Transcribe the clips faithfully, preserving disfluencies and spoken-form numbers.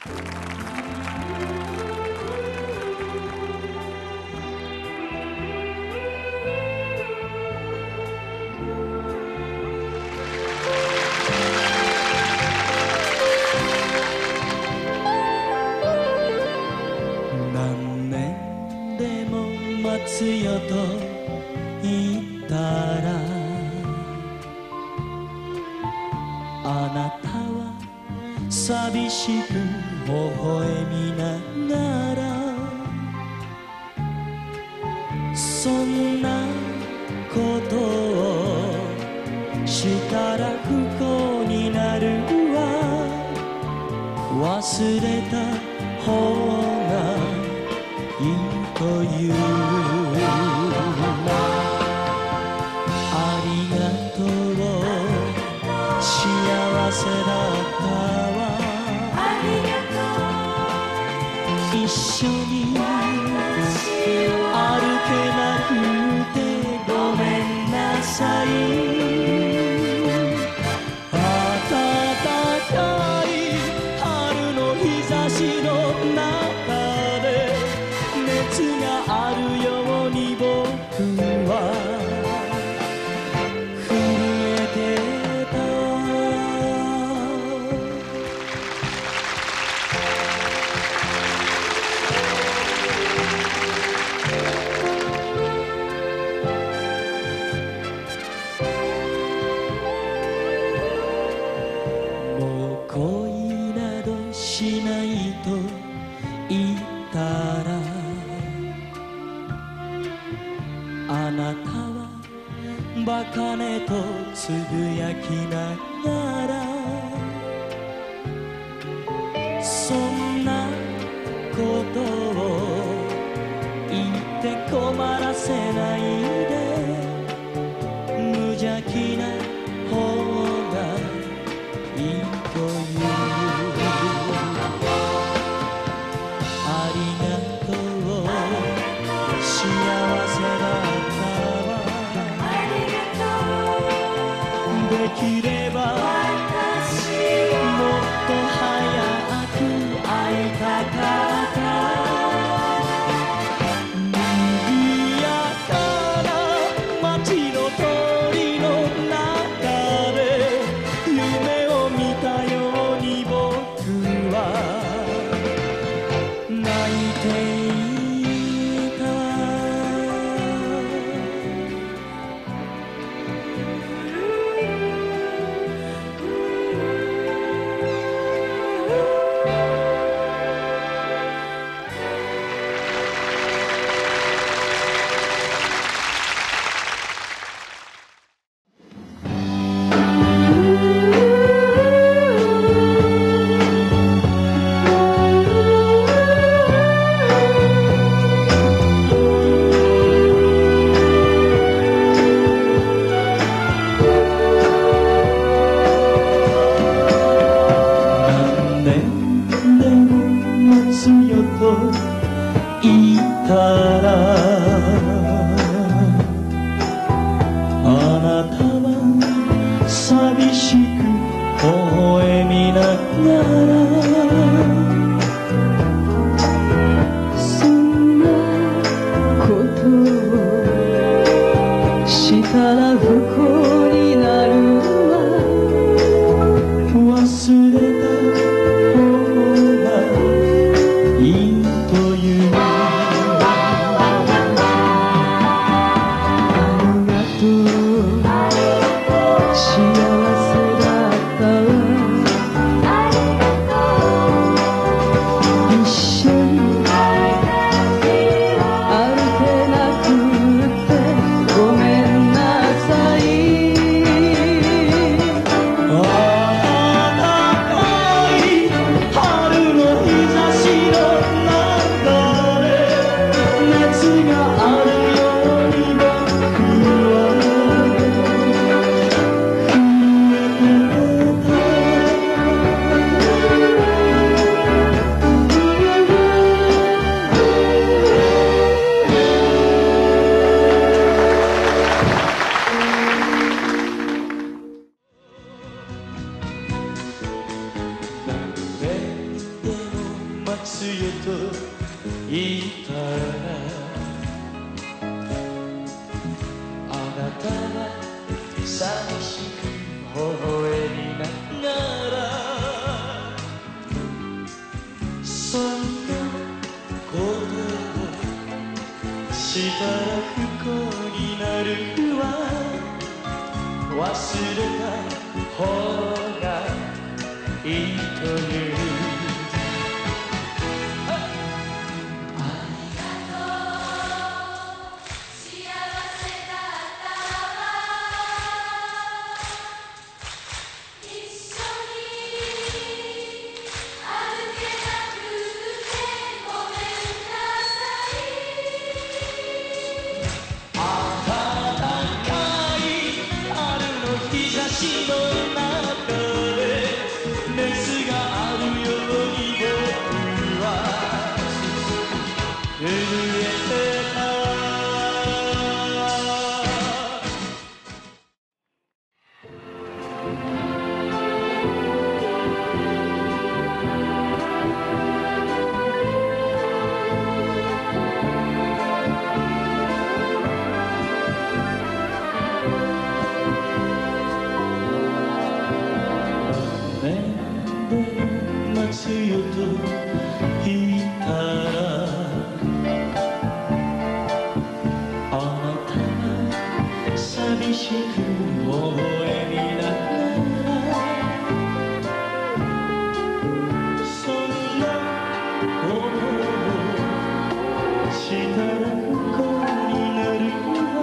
何年でも待つよと言ったら、あなたは寂しく微笑みながら、そんなことをしたら不幸になるわ、忘れた方がいいという。ありがとう、幸せだったわ。一緒に歩けなくてごめんなさい。暖かい春の日差しの中で熱があるように僕は震えてた。もう恋などしないと言ったら、あなたはバカねとつぶやきながら、そんなことを言って困らせないで、無邪気な方がいいという。ありがとう、幸せだったわ。できればもっと早く会いたかった。賑やかな街の通りの中で夢を見たように僕は泣いていた。何年でも待つよと言ったら、あなたは寂しく微笑みながら、 そんなことをしたら不幸になるわ、 忘れた方がいいという。 待つよと言ったらあなたは寂しく微笑みながらそんなことをしたら不幸になるわ忘れた方がいいという待つよと言ったらあなたは寂しく微笑みながらそんなことをしたら不幸になる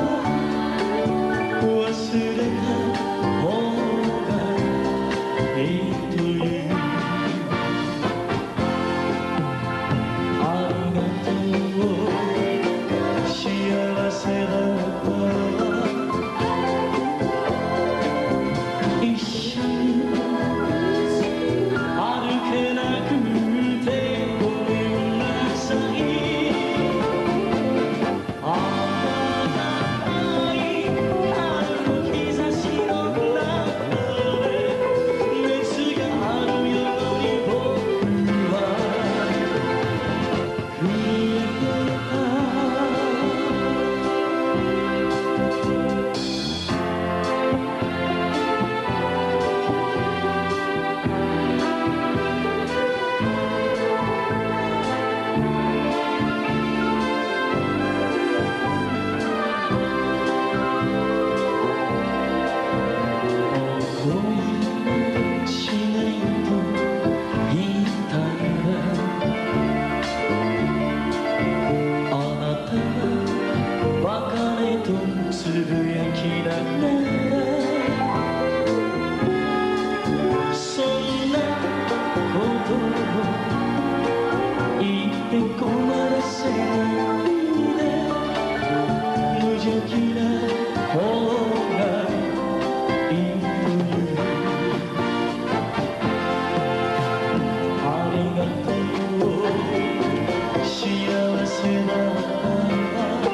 わ忘れた方がいいという幸せだった一緒に歩けなくてごめんなさいあなたに春の日差しの中で熱があるように僕は震えてたつぶやきながらそんなことを言って困らせないで無邪気な方がいいというありがとう幸せだった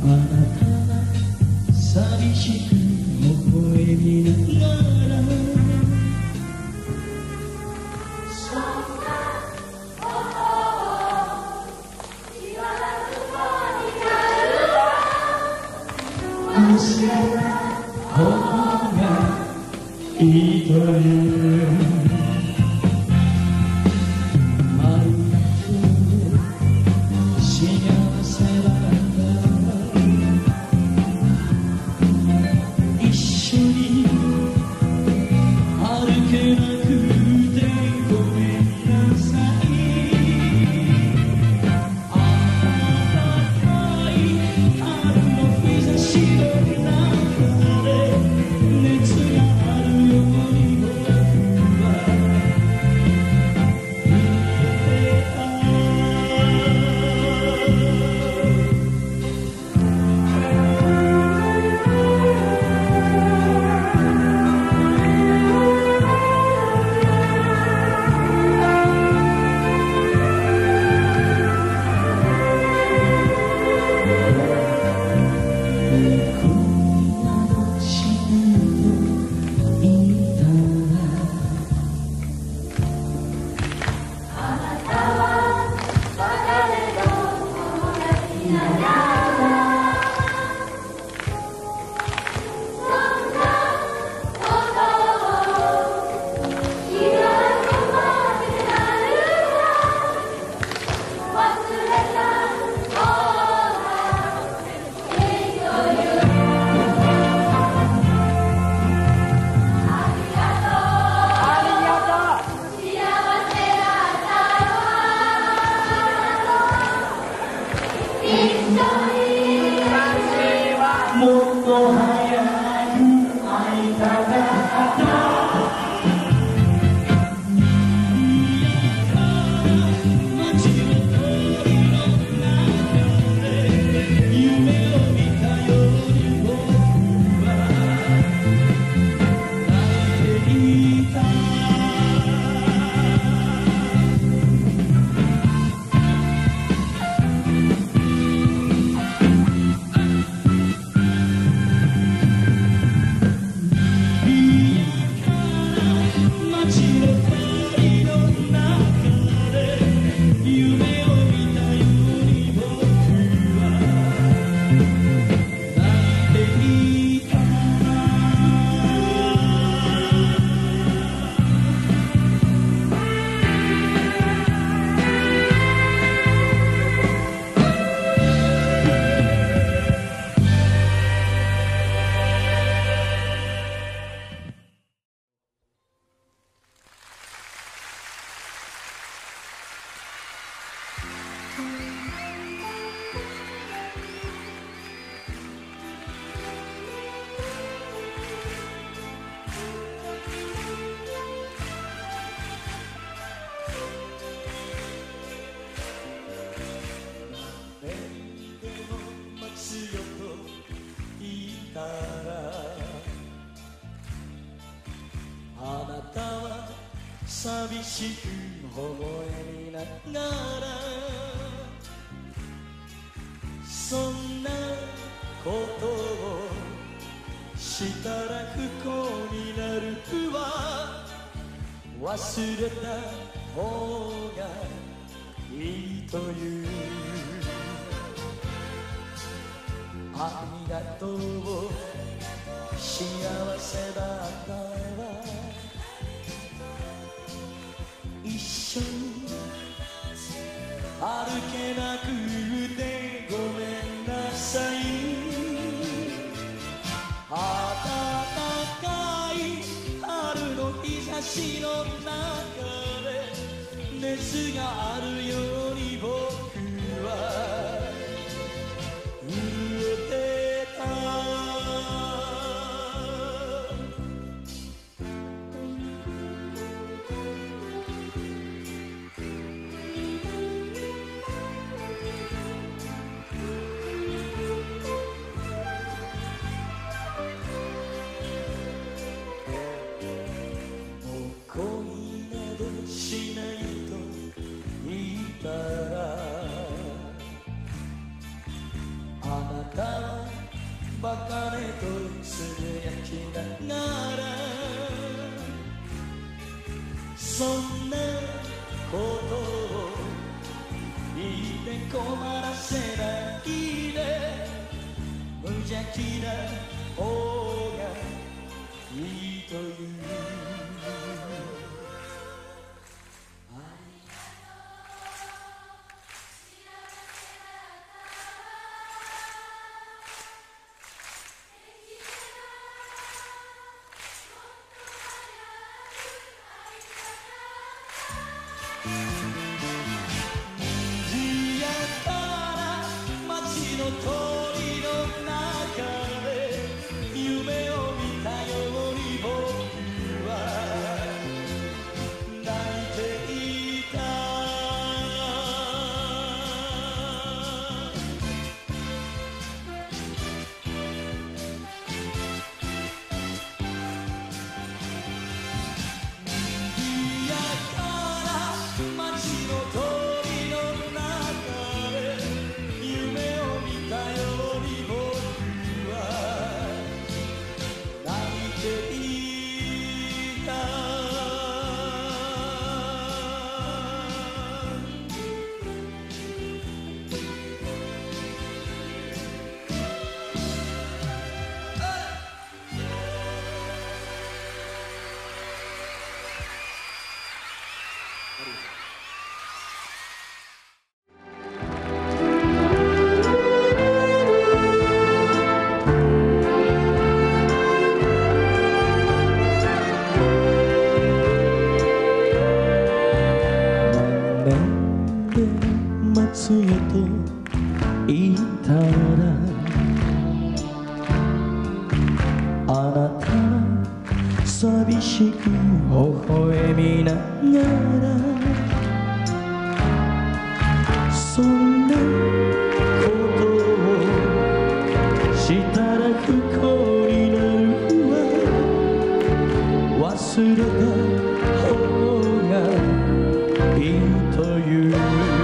あなたは寂しく微笑みながらそんなことを言わずになるわ忘れた方がいいという寂しく微笑みながらそんなことをしたら不幸になるわ忘れた方がいいというありがとう幸せだったわ一緒に歩けなくてごめんなさい暖かい春の日差しの中で熱があるように僕は震えてた恋などしないと言ったバカねとつぶやきながらそんなことを言って困らせないで無邪気な方がいいという賑やかな街の通りの中で夢を見たように僕は泣いていた賑やかな街の通りの中で夢を見たように僕は泣いていたなんで待つよと言ったらあなたは寂しく微笑みながらそんなことをしたら不幸になるわ忘れた方がいいという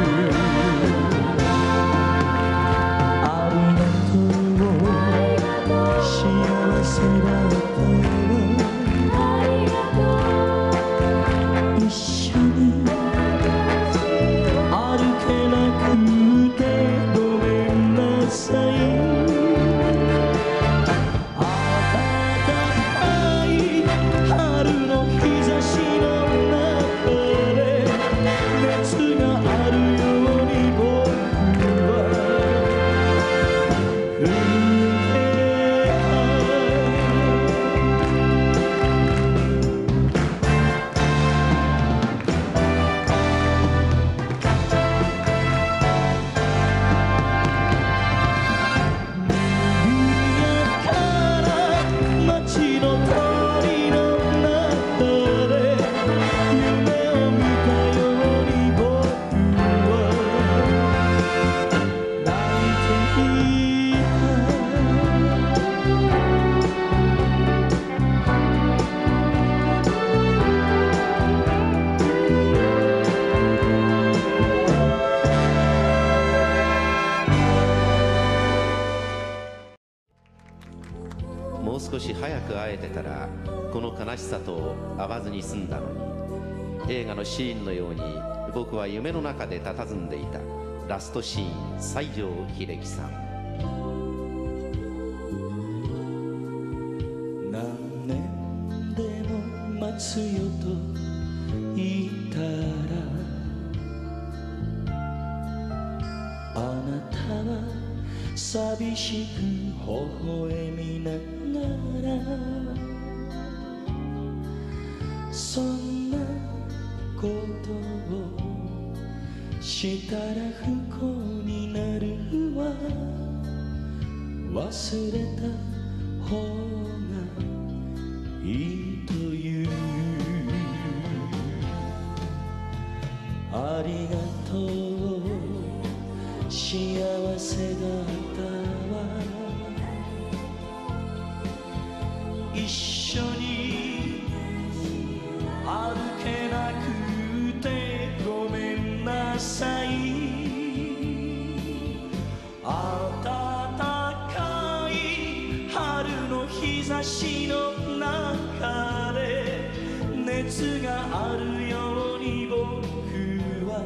ありがとう幸せだったわ一緒に歩けなくてごめんなさい暖かい春の日差しの中で熱があるように僕は震え賑やかな街の通りの中で夢を見たように僕は泣いていもう少し早く会えてたらこの悲しさと会わずに済んだのに映画のシーンのように僕は夢の中で佇んでいたラストシーン西城秀樹さん何年でも待つよと言ったらあなたは寂しく微笑みながらそんなことをしたら不幸になるわ忘れた方がいいというありがとう幸せだったわ一緒に歩けなくてごめんなさい暖か差しの中で熱があるように僕は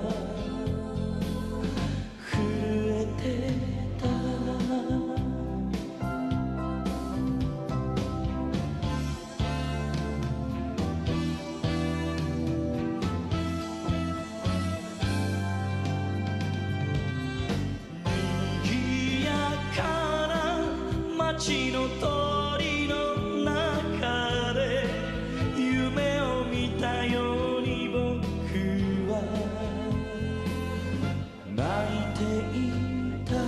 震えてた。賑やかな街の通りの中で夢を見たように僕は泣いていた。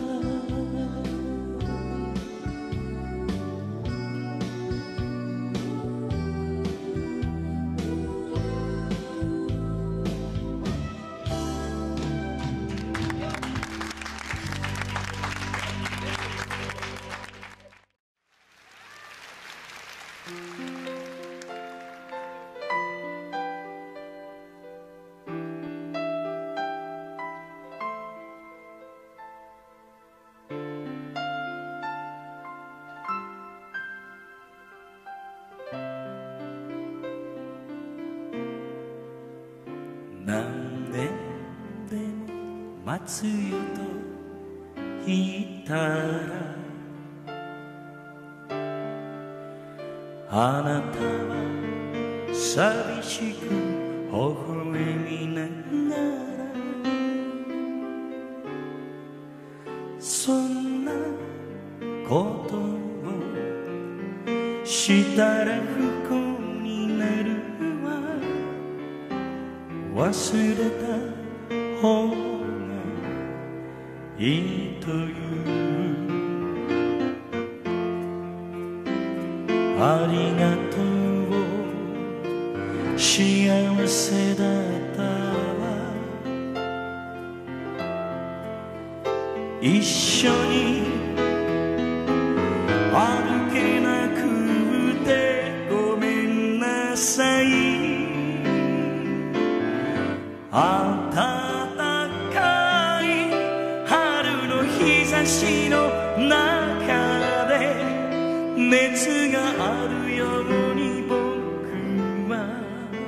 何年でも待つよと言ったらあなたは寂しく微笑みながらそんなことをしたら不幸になる忘れた方がいいというありがとう幸せだったわ一緒に歩けなくてごめんなさい暖かい春の日差しの中で熱があるように僕は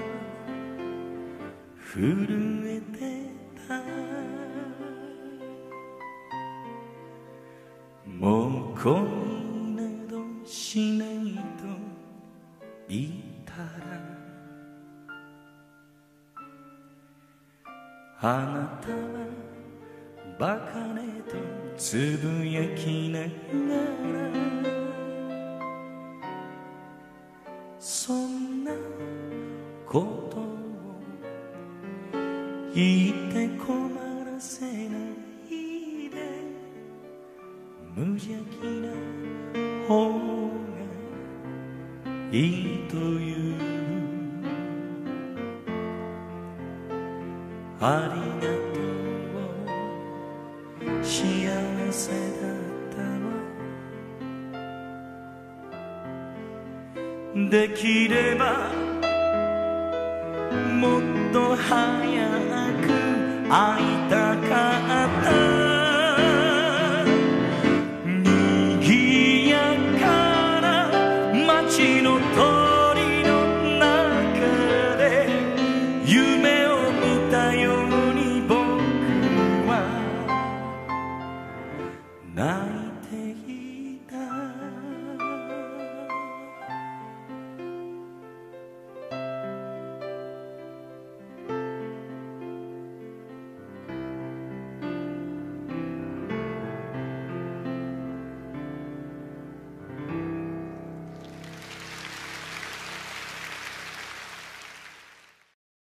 震えてた。もう恋などしないと言ったらあなたはバカねとつぶやきながらそんなことを言って困らせないで無邪気な方がいいというありがとう幸せだったわできればもっと早く会い